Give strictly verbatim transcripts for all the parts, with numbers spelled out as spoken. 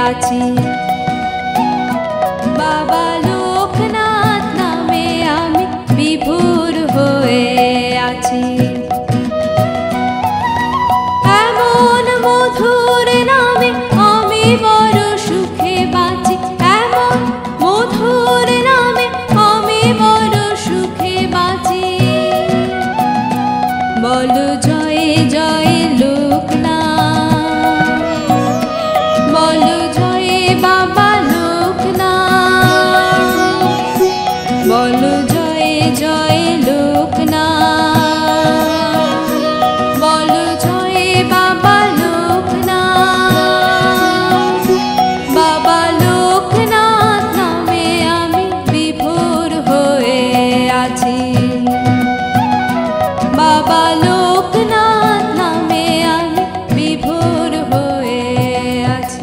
আছি। বাবা লোকনাথ নামে আমি বিভোর হয়ে আছি। এমন মধুর নামে আমি বড় সুখে বাঁচি, এমন মধুর নামে আমি বড় সুখে বাঁচি। বলো জয় জয় লোকনাথ, বলো জয় বাবা লোকনাথ, বলো জয় জয় লোকনাথ, বলো জয় বাবা লোকনাথ। বাবা লোকনাথ নামে আমি বিভোর হয়ে আছি। বাবা লোকনাথ নামে আমি বিভোর হয়ে আছি।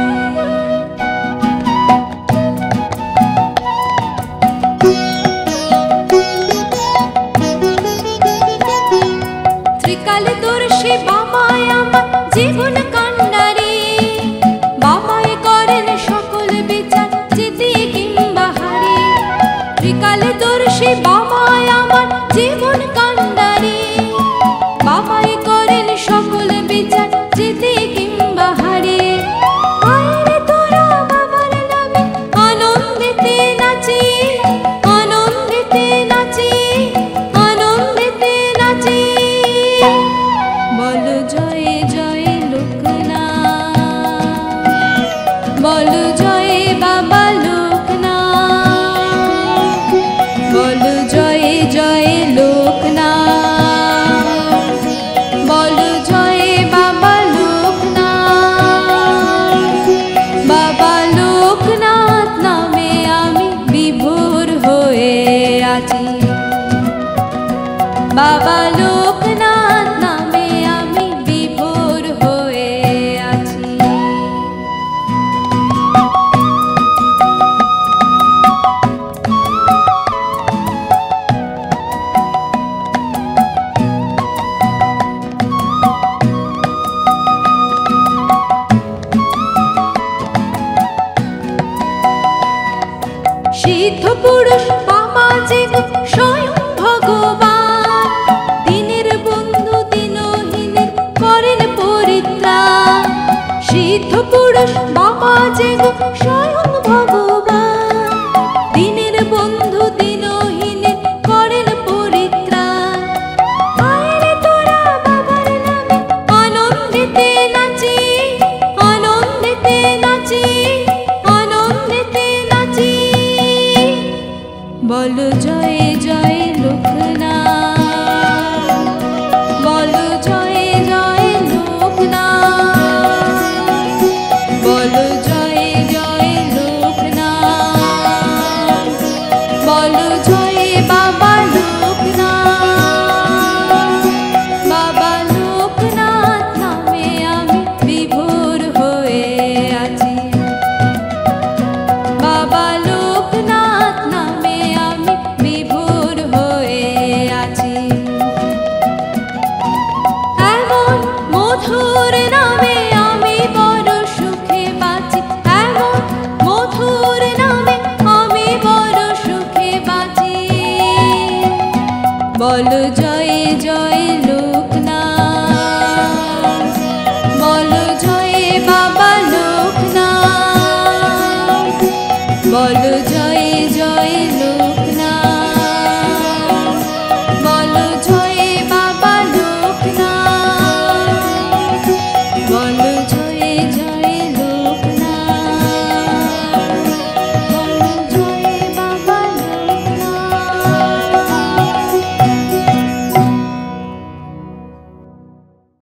ত্রিকালদর্শী বাবাই আমার জীবন কান্ডারি, বাবাই করেন সকল বিচার জিতি কিংবা হারি। ত্রিকালদর্শী বাবাই আমার জীবন কান্ডারি, বাবাই করেন সকল বিচার জিতি কিংবা হারি। আরে তোরা বাবার নামে আনন্দেতে নাচি, আনন্দেতে নাচি, আনন্দেতে নাচি। বলো জয় জয় লোকনাথ, বলো জয় বাবা লোকনাথ, বলো জয় জয় লোকনাথ, বলো জয় বাবা লোকনাথ। বাবা লোকনাথ নামে আমি বিভোর হয়ে আছি। বাবা লোকনাথ নামে আমি বিভোর হয়ে আছি। সিদ্ধ পুরুষ বাবা যে স্বয়ং ভগবান, দিনের বন্ধু দিনহীনের করেন পরিত্রাণ। সিদ্ধ পুরুষ বাবা যে স্বয়ং ভগবান, দিনের বন্ধু দিনহীনের করেন পরিত্রাণ। আরে তোরা বাবার নামে আনন্দেতে নাচি, আনন্দেতে নাচি, আনন্দেতে নাচি। বলো জয় জয় লোকনাথ, বলো জয় জয় লোকনাথ, বলো জয় জয় লোকনাথ, বলো জয় বাবা লোকনাথ। বাবা লোকনাথ নামে আমি বিভোর হয়ে আছি। বাবা লোকনাথ নামে আমি বিভোর হয়ে আছি। এমন মধুর নামে আমি বড় সুখে বাঁচি, এমন মধুর নামে আমি বড় সুখে বাঁচি। বলো জয় জয় লোকনাথ, বলো জয় বাবা লোকনাথ, বলো